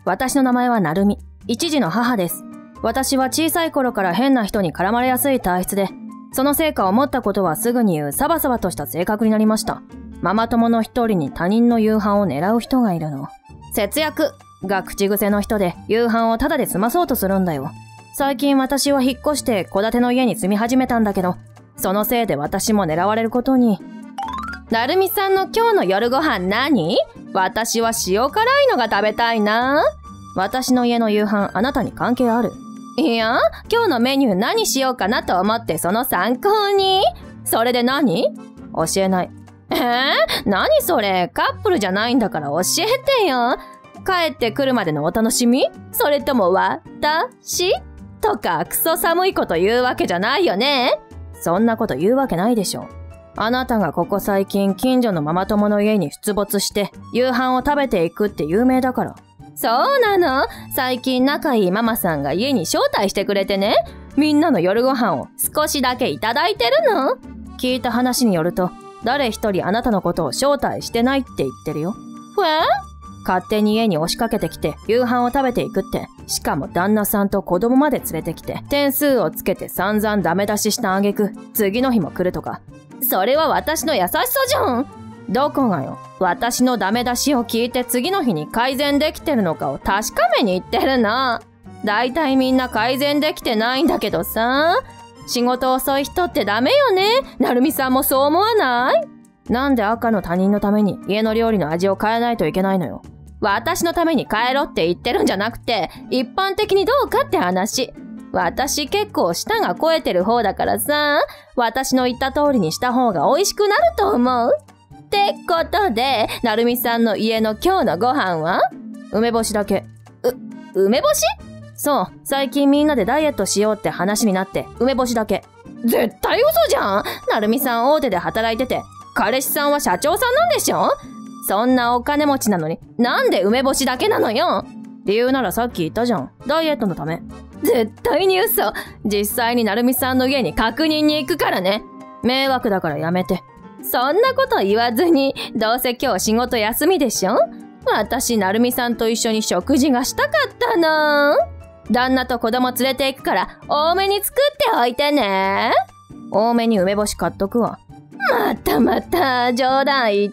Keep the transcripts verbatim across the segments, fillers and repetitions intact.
私の名前はなるみ。一児の母です。私は小さい頃から変な人に絡まれやすい体質で、その成果を持ったことはすぐに言うサバサバとした性格になりました。ママ友の一人に他人の夕飯を狙う人がいるの。節約が口癖の人で夕飯をタダで済まそうとするんだよ。最近私は引っ越して戸建ての家に住み始めたんだけど、そのせいで私も狙われることに。なるみさんの今日の夜ご飯何？私は塩辛いのが食べたいな。私の家の夕飯あなたに関係ある？いや、今日のメニュー何しようかなと思ってその参考に。それで何？教えない。えー、何それ？カップルじゃないんだから教えてよ。帰ってくるまでのお楽しみ？それとも私？とかクソ寒いこと言うわけじゃないよね。そんなこと言うわけないでしょ。あなたがここ最近近所のママ友の家に出没して夕飯を食べていくって有名だから。そうなの？最近仲いいママさんが家に招待してくれてね。みんなの夜ご飯を少しだけいただいてるの。聞いた話によると誰一人あなたのことを招待してないって言ってるよ。え？勝手に家に押しかけてきて夕飯を食べていくって。しかも旦那さんと子供まで連れてきて点数をつけて散々ダメ出しした挙句次の日も来るとか。それは私の優しさじゃん。どこがよ。私のダメ出しを聞いて次の日に改善できてるのかを確かめに行ってるな。だいたいみんな改善できてないんだけどさ。仕事遅い人ってダメよね。なるみさんもそう思わない？なんで赤の他人のために家の料理の味を変えないといけないのよ。私のために変えろって言ってるんじゃなくて、一般的にどうかって話。私結構舌が肥えてる方だからさ、私の言った通りにした方が美味しくなると思う。ってことで、なるみさんの家の今日のご飯は？梅干しだけ。う、梅干し？そう、最近みんなでダイエットしようって話になって、梅干しだけ。絶対嘘じゃん。なるみさん大手で働いてて、彼氏さんは社長さんなんでしょ？そんなお金持ちなのに、なんで梅干しだけなのよ。理由ならさっき言ったじゃん。ダイエットのため。絶対に嘘。実際になるみさんの家に確認に行くからね。迷惑だからやめて。そんなこと言わずに、どうせ今日仕事休みでしょ？私、なるみさんと一緒に食事がしたかったの。旦那と子供連れて行くから、多めに作っておいてね。多めに梅干し買っとくわ。またまた、冗談言って。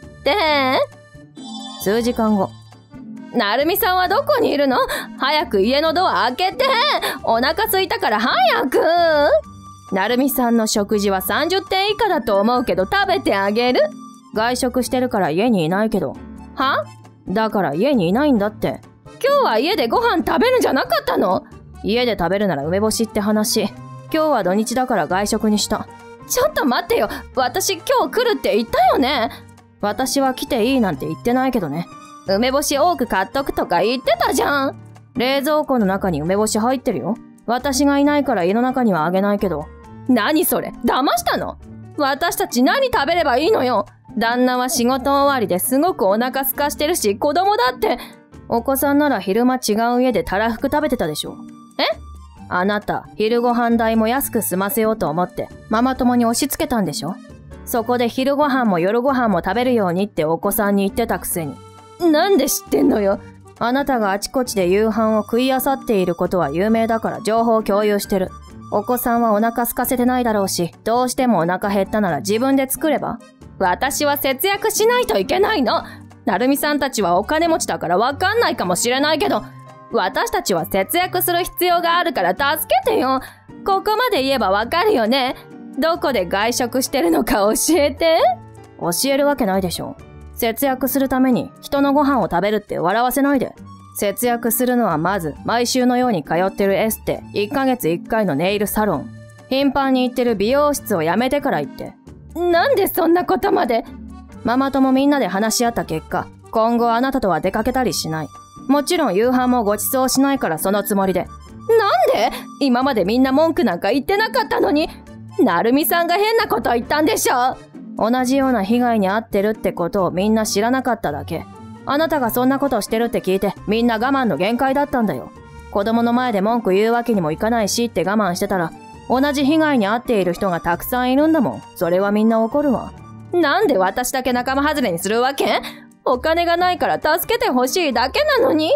数時間後。なるみさんはどこにいるの？早く家のドア開けて。お腹空いたから早く。なるみさんの食事はさんじゅってん以下だと思うけど食べてあげる。外食してるから家にいないけど。は？だから家にいないんだって。今日は家でご飯食べるんじゃなかったの？家で食べるなら梅干しって話。今日は土日だから外食にした。ちょっと待ってよ。私今日来るって言ったよね。私は来ていいなんて言ってないけどね。梅干し多く買っとくとか言ってたじゃん。冷蔵庫の中に梅干し入ってるよ。私がいないから家の中にはあげないけど。何それ？騙したの？私たち何食べればいいのよ。旦那は仕事終わりですごくお腹空かしてるし、子供だって。お子さんなら昼間違う家でたらふく食べてたでしょ。え？あなた、昼ご飯代も安く済ませようと思ってママ友に押し付けたんでしょ。そこで昼ご飯も夜ご飯も食べるようにってお子さんに言ってたくせに。なんで知ってんのよ。あなたがあちこちで夕飯を食い漁っていることは有名だから情報を共有してる。お子さんはお腹空かせてないだろうし、どうしてもお腹減ったなら自分で作れば？私は節約しないといけないの。なるみさんたちはお金持ちだからわかんないかもしれないけど、私たちは節約する必要があるから助けてよ。ここまで言えばわかるよね。どこで外食してるのか教えて。教えるわけないでしょ。節約するために人のご飯を食べるって笑わせないで。節約するのはまず毎週のように通ってるエステ、いっかげついっかいのネイルサロン、頻繁に行ってる美容室をやめてから行って。なんでそんなことまで？ママ友みんなで話し合った結果、今後あなたとは出かけたりしない。もちろん夕飯もご馳走しないからそのつもりで。なんで？今までみんな文句なんか言ってなかったのに。なるみさんが変なこと言ったんでしょ。同じような被害に遭ってるってことをみんな知らなかっただけ。あなたがそんなことしてるって聞いてみんな我慢の限界だったんだよ。子供の前で文句言うわけにもいかないしって我慢してたら、同じ被害に遭っている人がたくさんいるんだもん。それはみんな怒るわ。なんで私だけ仲間外れにするわけ？お金がないから助けてほしいだけなのに。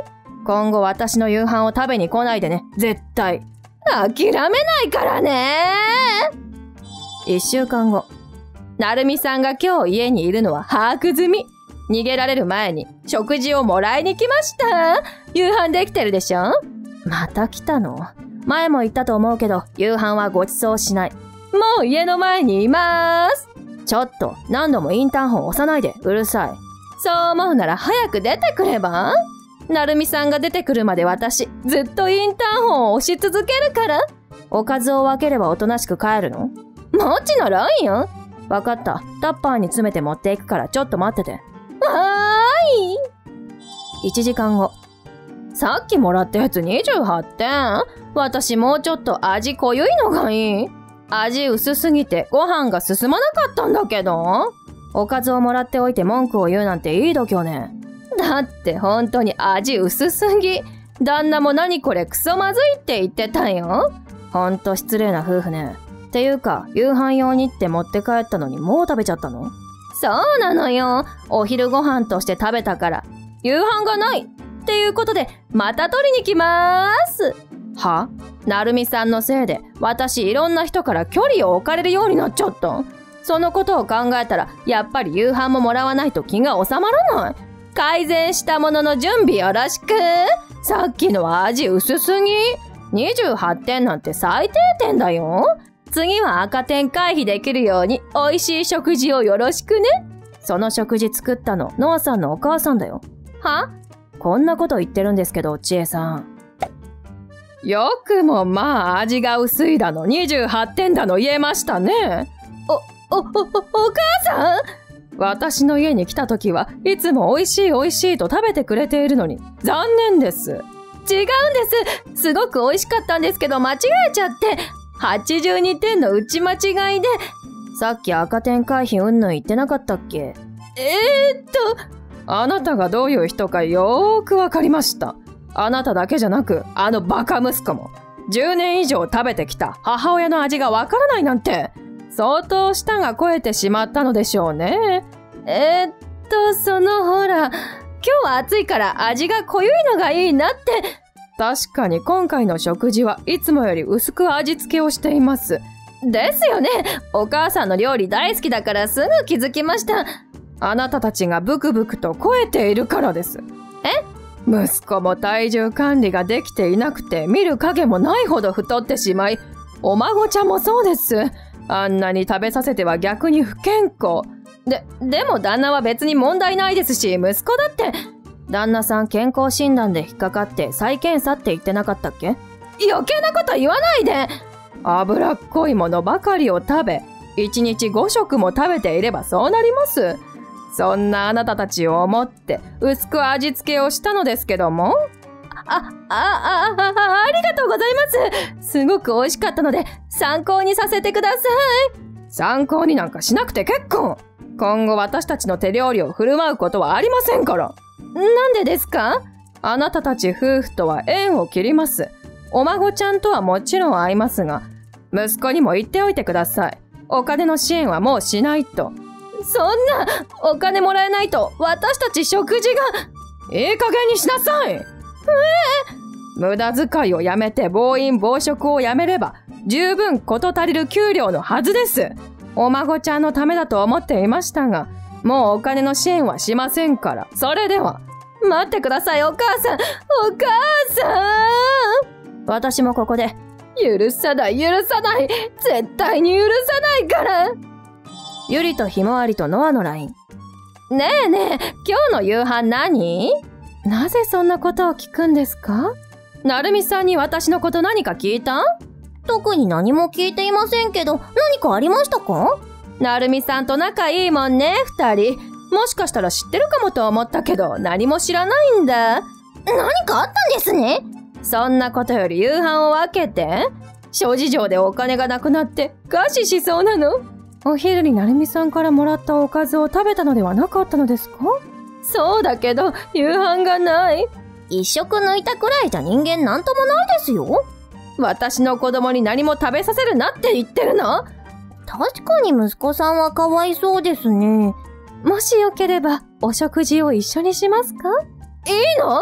今後私の夕飯を食べに来ないでね、絶対。諦めないからね。一週間後。なるみさんが今日家にいるのは把握済み。逃げられる前に食事をもらいに来ました。夕飯できてるでしょ？また来たの？前も言ったと思うけど、夕飯はご馳走しない。もう家の前にいまーす。ちょっと、何度もインターホン押さないで、うるさい。そう思うなら早く出てくれば？なるみさんが出てくるまで私、ずっとインターホンを押し続けるから。おかずを分ければおとなしく帰るの？もちろんよ。わかった。タッパーに詰めて持っていくからちょっと待ってて。はーい。いちじかんご。さっきもらったやつにじゅうはってん。私もうちょっと味濃ゆいのがいい。味薄すぎてご飯が進まなかったんだけど。おかずをもらっておいて文句を言うなんていい度胸ね。だって本当に味薄すぎ。旦那も何これクソまずいって言ってたよ。ほんと失礼な夫婦ね。っていうか、夕飯用にって持って帰ったのにもう食べちゃったの？そうなのよ。お昼ご飯として食べたから、夕飯がないっていうことで、また取りに来まーす。は？なるみさんのせいで、私いろんな人から距離を置かれるようになっちゃった。そのことを考えたら、やっぱり夕飯ももらわないと気が収まらない。改善したものの準備よろしく。さっきのは味薄すぎ。にじゅうはってんなんて最低点だよ。次は赤点回避できるように美味しい食事をよろしくね。その食事作ったの、ノアさんのお母さんだよ。は？こんなこと言ってるんですけど、千恵さん。よくもまあ味が薄いだの、にじゅうはってんだの言えましたね。お、お、お、お母さん？私の家に来た時はいつも美味しい美味しいと食べてくれているのに、残念です。違うんです。すごく美味しかったんですけど間違えちゃって。はちじゅうにてんの打ち間違いで。さっき赤点回避うんぬん言ってなかったっけ？えーっと。あなたがどういう人かよーくわかりました。あなただけじゃなく、あのバカ息子も。じゅうねん以上食べてきた母親の味がわからないなんて、相当舌が肥えてしまったのでしょうね。えーっと、そのほら、今日は暑いから味が濃ゆいのがいいなって。確かに今回の食事はいつもより薄く味付けをしています。ですよね。お母さんの料理大好きだからすぐ気づきました。あなたたちがブクブクと肥えているからです。え？息子も体重管理ができていなくて見る影もないほど太ってしまい、お孫ちゃんもそうです。あんなに食べさせては逆に不健康。で、でも旦那は別に問題ないですし、息子だって。旦那さん健康診断で引っかかって再検査って言ってなかったっけ？余計なこと言わないで。脂っこいものばかりを食べ、いちにちごしょくも食べていればそうなります。そんなあなたたちを思って薄く味付けをしたのですけども。あ、あ、あ、あ、あ、ありがとうございます。すごく美味しかったので参考にさせてください。参考になんかしなくて結構。今後私たちの手料理を振る舞うことはありませんから。なんでですか？あなたたち夫婦とは縁を切ります。お孫ちゃんとはもちろん会いますが、息子にも言っておいてください。お金の支援はもうしないと。そんな、お金もらえないと私たち食事が。いい加減にしなさい。えー、無駄遣いをやめて暴飲暴食をやめれば十分事足りる給料のはずです。お孫ちゃんのためだと思っていましたが、もうお金の支援はしませんから。それでは。待ってください、お母さん。お母さん。私もここで。許さない、許さない。絶対に許さないから。ゆりとひまわりとノアのライン。ねえねえ、今日の夕飯何？なぜそんなことを聞くんですか？なるみさんに私のこと何か聞いた？ 特に何も聞いていませんけど、何かありましたか？ なるみさんと仲いいもんね、二人。もしかしたら知ってるかもと思ったけど、何も知らないんだ。 何かあったんですね。 そんなことより夕飯を分けて。諸事情でお金がなくなって餓死しそうなの。お昼になるみさんからもらったおかずを食べたのではなかったのですか？そうだけど、夕飯がない。 一食抜いたくらいじゃ人間なんともないですよ。 私の子供に何も食べさせるなって言ってるの？ 確かに息子さんはかわいそうですね。 もしよければお食事を一緒にしますか？いいの？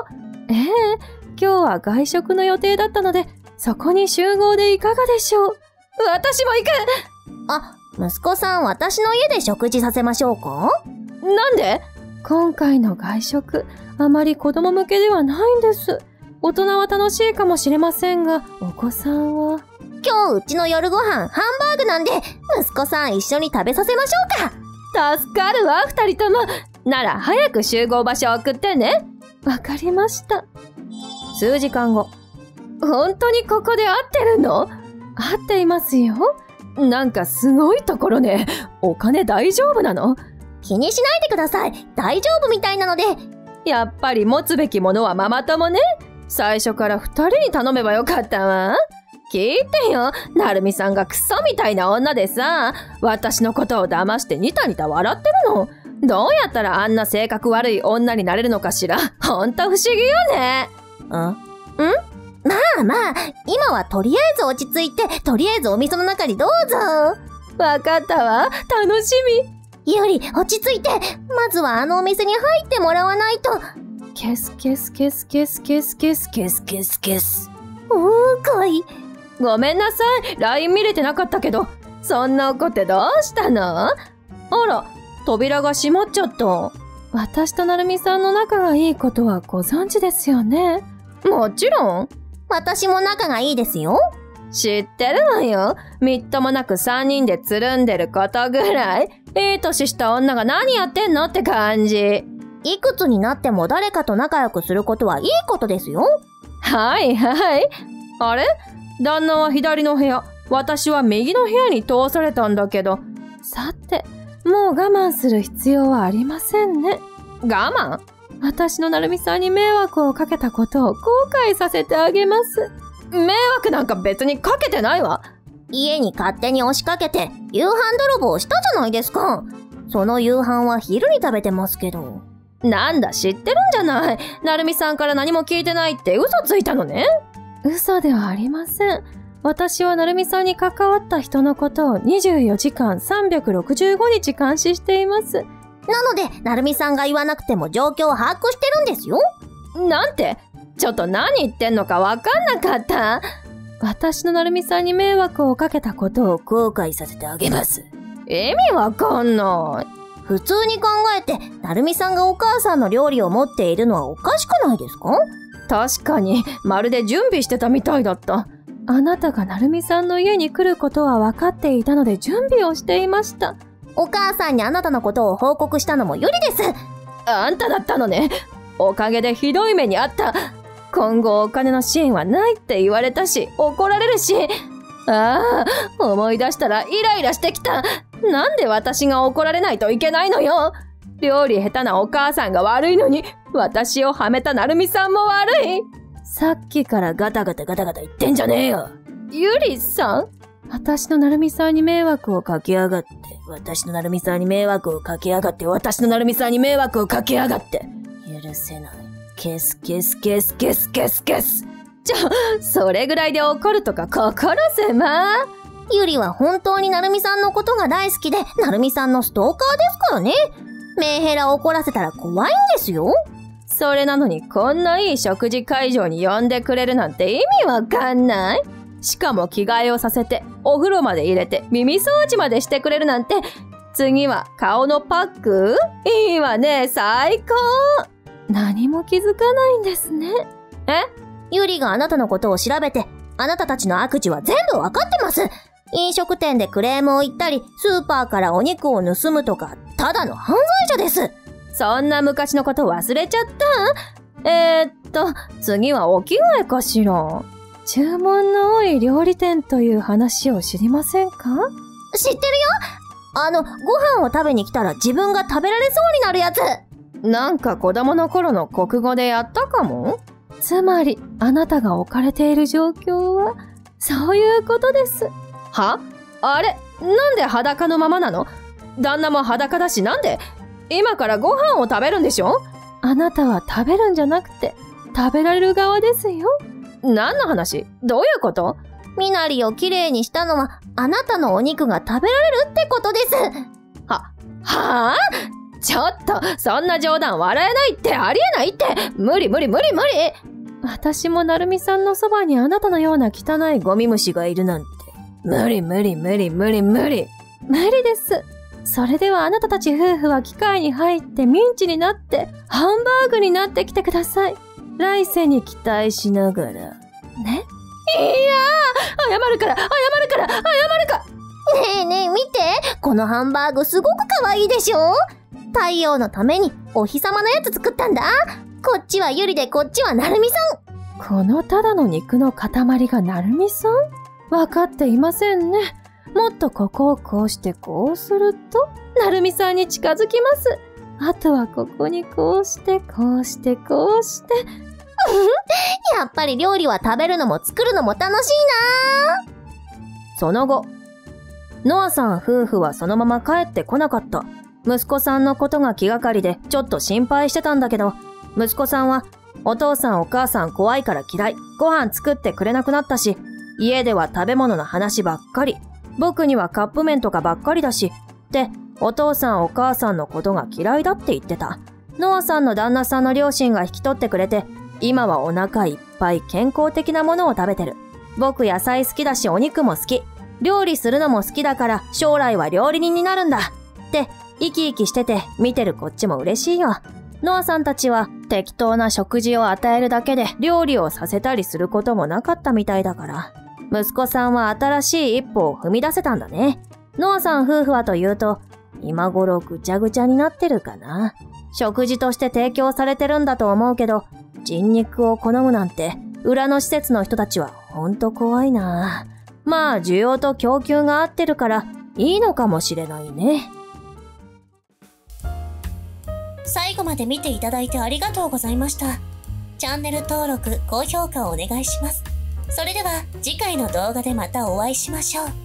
ええ、今日は外食の予定だったので、そこに集合でいかがでしょう。私も行く。 あ、息子さん、私の家で食事させましょうか？ なんで？今回の外食、あまり子供向けではないんです。大人は楽しいかもしれませんが、お子さんは。 今日うちの夜ご飯ハンバーグなんで、息子さん一緒に食べさせましょうか。助かるわ、二人とも。なら早く集合場所を送ってね。わかりました。数時間後。本当にここで合ってるの？合っていますよ。なんかすごいところね。お金大丈夫なの？ 気にしないでください。大丈夫みたいなので。 やっぱり持つべきものはママ友ね。最初から二人に頼めばよかったわ。聞いてよ。なるみさんがクソみたいな女でさ、私のことを騙してニタニタ笑ってるの。どうやったらあんな性格悪い女になれるのかしら。ほんと不思議よね。 ん？ん？まあまあ、今はとりあえず落ち着いて、とりあえずお店の中にどうぞ。 わかったわ。楽しみ。ゆり、落ち着いて。まずはあのお店に入ってもらわないと。 ケスケスケスケスケスケスケスケスケス。 おーこい。 ごめんなさい。ライン 見れてなかったけど。そんな怒ってどうしたの？あら、扉が閉まっちゃった。私となるみさんの仲がいいことはご存知ですよね。もちろん。 私も仲がいいですよ。 知ってるわよ。みっともなくさんにんでつるんでることぐらい。いい年した女が何やってんのって感じ。 いくつになっても誰かと仲良くすることはいいことですよ。 はいはい。あれ？旦那は左の部屋、私は右の部屋に通されたんだけど。さて、もう我慢する必要はありませんね。我慢？私のなるみさんに迷惑をかけたことを後悔させてあげます。迷惑なんか別にかけてないわ。 家に勝手に押しかけて夕飯泥棒したじゃないですか。その夕飯は昼に食べてますけど。 なんだ、知ってるんじゃない。なるみさんから何も聞いてないって嘘ついたのね。嘘ではありません。私はなるみさんに関わった人のことをにじゅうよじかんさんびゃくろくじゅうごにち監視しています。 なので、なるみさんが言わなくても状況を把握してるんですよ。 なんて？ちょっと何言ってんのかわかんなかった。私のなるみさんに迷惑をかけたことを後悔させてあげます。意味わかんない。 普通に考えて、なるみさんがお母さんの料理を持っているのはおかしくないですか？ 確かに、まるで準備してたみたいだった。あなたがなるみさんの家に来ることは分かっていたので準備をしていました。 お母さんにあなたのことを報告したのもゆりです。 あんただったのね。おかげでひどい目にあった。今後お金の支援はないって言われたし、怒られるし。ああ、思い出したらイライラしてきた。なんで私が怒られないといけないのよ。料理下手なお母さんが悪いのに、私をはめたなるみさんも悪い。さっきからガタガタガタガタ言ってんじゃねえよ。ゆりさん？私のなるみさんに迷惑をかけやがって、私のなるみさんに迷惑をかけやがって、私のなるみさんに迷惑をかけやがって。許せない。ケスケスケスケスケスケス。ちょ、それぐらいで怒るとか心狭。 ゆりは本当になるみさんのことが大好きで、なるみさんのストーカーですからね。メンヘラを怒らせたら怖いんですよ。 それなのにこんないい食事会場に呼んでくれるなんて意味わかんない。しかも着替えをさせて、お風呂まで入れて、耳掃除までしてくれるなんて。次は顔のパック？いいわね、最高。何も気づかないんですね。え？ ゆりがあなたのことを調べて、あなたたちの悪事は全部わかってます。飲食店でクレームを言ったり、スーパーからお肉を盗むとか、ただの犯罪者です。 そんな昔のこと忘れちゃった？えー、っと、次はお着替えかしら。注文の多い料理店という話を知りませんか？ 知ってるよ。あの、ご飯を食べに来たら自分が食べられそうになるやつ。 なんか子供の頃の国語でやったかも？つまり、あなたが置かれている状況は、そういうことです。は？あれ？なんで裸のままなの？旦那も裸だしなんで？今からご飯を食べるんでしょ？あなたは食べるんじゃなくて、食べられる側ですよ。何の話？どういうこと？ みなりをきれいにしたのは、あなたのお肉が食べられるってことです。 は、はぁ？ ちょっと、そんな冗談笑えないって、ありえないって。無理無理無理無理。私もなるみさんのそばにあなたのような汚いゴミ虫がいるなんて。無理無理無理無理無理。無理です。それではあなたたち夫婦は機械に入ってミンチになってハンバーグになってきてください。来世に期待しながら。ね。いやー、謝るから、謝るから、謝るか。 ねえねえ見て、このハンバーグすごく可愛いでしょ。太陽のためにお日様のやつ作ったんだ。こっちはゆりでこっちはなるみさん。このただの肉の塊がなるみさん？わかっていませんね。もっとここをこうしてこうすると、なるみさんに近づきます。あとはここにこうしてこうしてこうして。 やっぱり料理は食べるのも作るのも楽しいな。 その後、ノアさん夫婦はそのまま帰ってこなかった。息子さんのことが気がかりでちょっと心配してたんだけど、息子さんはお父さんお母さん怖いから嫌い、ご飯作ってくれなくなったし、家では食べ物の話ばっかり、僕にはカップ麺とかばっかりだし、ってお父さんお母さんのことが嫌いだって言ってた。ノアさんの旦那さんの両親が引き取ってくれて、今はお腹いっぱい健康的なものを食べてる。僕野菜好きだしお肉も好き。料理するのも好きだから将来は料理人になるんだ。って生き生きしてて見てるこっちも嬉しいよ。ノアさんたちは適当な食事を与えるだけで料理をさせたりすることもなかったみたいだから。息子さんは新しい一歩を踏み出せたんだね。ノアさん夫婦はというと、今頃ぐちゃぐちゃになってるかな。食事として提供されてるんだと思うけど、人肉を好むなんて、裏の施設の人たちはほんと怖いな。まあ、需要と供給が合ってるから、いいのかもしれないね。 最後まで見ていただいてありがとうございました。チャンネル登録、高評価をお願いします。それでは次回の動画でまたお会いしましょう。